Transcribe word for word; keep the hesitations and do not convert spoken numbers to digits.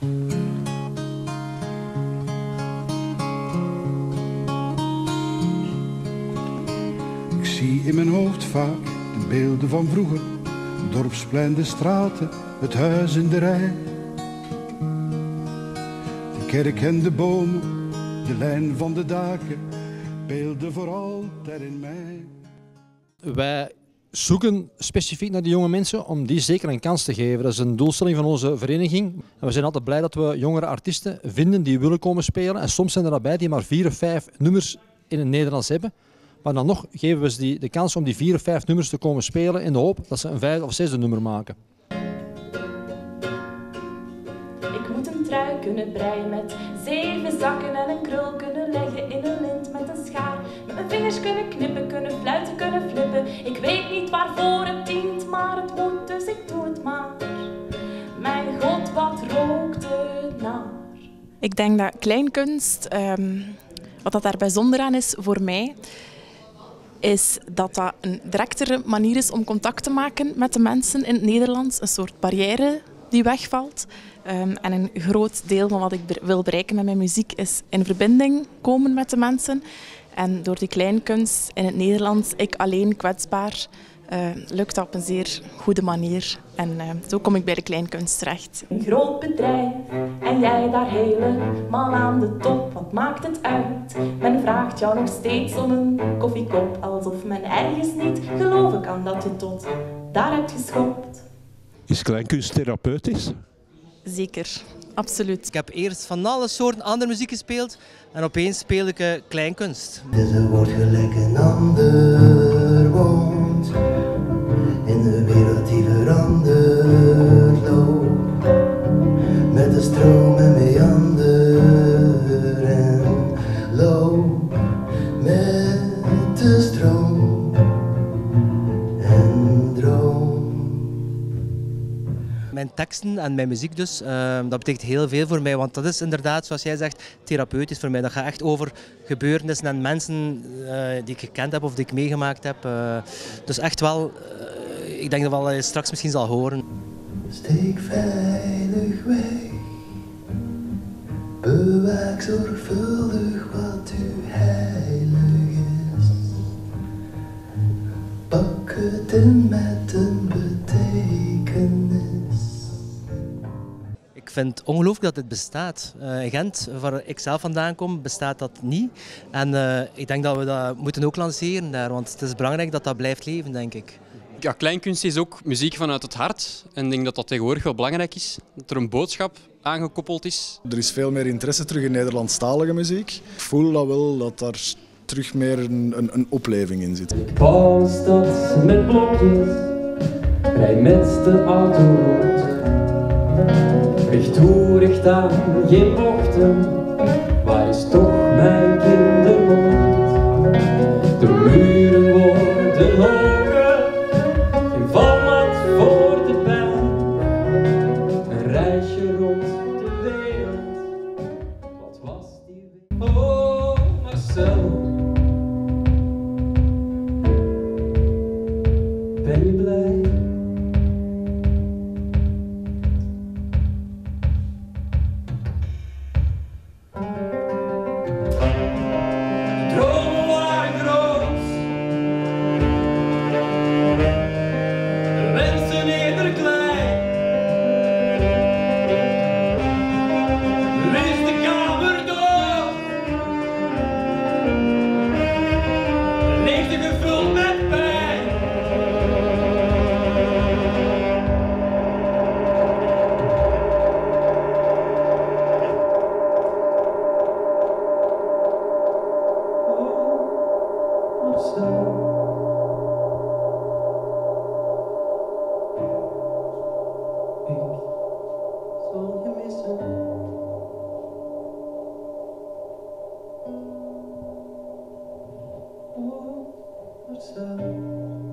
Ik zie in mijn hoofd vaak de beelden van vroeger. Dorpsplein, de straten, het huis in de rij. De kerk en de bomen, de lijn van de daken. Beelden voor altijd in mij. Wij zoeken specifiek naar die jonge mensen om die zeker een kans te geven. Dat is een doelstelling van onze vereniging. En we zijn altijd blij dat we jongere artiesten vinden die willen komen spelen. En soms zijn er daarbij die maar vier of vijf nummers in het Nederlands hebben. Maar dan nog geven we ze die, de kans om die vier of vijf nummers te komen spelen in de hoop dat ze een vijfde of zesde nummer maken. Ik moet een trui kunnen breien met zeven zakken en een krul kunnen leggen in een lint met een schaar. Met mijn vingers kunnen knippen, kunnen fluiten, kunnen flippen. Ik weet niet waarvoor het dient, maar het moet, dus ik doe het maar. Mijn god, wat rookt het naar. Ik denk dat kleinkunst, um, wat dat daar bijzonder aan is voor mij, is dat dat een directere manier is om contact te maken met de mensen in het Nederlands. Een soort barrière die wegvalt. Um, en een groot deel van wat ik wil bereiken met mijn muziek is in verbinding komen met de mensen. En door die kleinkunst in het Nederlands, ik alleen kwetsbaar, uh, lukt dat op een zeer goede manier. En uh, zo kom ik bij de kleinkunst terecht. Een groot bedrijf en jij daar helemaal aan de top. Wat maakt het uit? Men vraagt jou nog steeds om een koffiekop. Alsof men ergens niet geloven kan dat je tot daar hebt geschopt. Is kleinkunst therapeutisch? Zeker, absoluut. Ik heb eerst van alle soorten andere muziek gespeeld en opeens speel ik uh, kleinkunst. Deze wordt gelijk een ander woont in de wereld die verandert loopt met de stroom en meander en loop met de stroom en droom. Mijn teksten en mijn muziek dus, uh, dat betekent heel veel voor mij, want dat is inderdaad, zoals jij zegt, therapeutisch voor mij. Dat gaat echt over gebeurtenissen en mensen uh, die ik gekend heb of die ik meegemaakt heb. Uh, dus echt wel, uh, ik denk dat we straks misschien zal horen. Steek veilig weg, bewaak zorgvuldig wat u heilig is. Pak het in met een betekenis. Ik vind het ongelooflijk dat dit bestaat. Uh, in Gent, waar ik zelf vandaan kom, bestaat dat niet. En uh, ik denk dat we dat moeten ook lanceren daar, want het is belangrijk dat dat blijft leven, denk ik. Ja, kleinkunst is ook muziek vanuit het hart. En ik denk dat dat tegenwoordig wel belangrijk is. Dat er een boodschap aangekoppeld is. Er is veel meer interesse terug in Nederlandstalige muziek. Ik voel dat wel, dat daar terug meer een, een, een opleving in zit. Ik bouw een stad met blokjes, rij met de auto rond. Recht toe, recht aan, geen bochten. Waar is toch mijn kindermond? De muren worden hoger, geen valmat voor de pijl. Een reisje rond de wereld, wat was die wereld? Oh, Marcel, ben je blij? Oh, Marcel.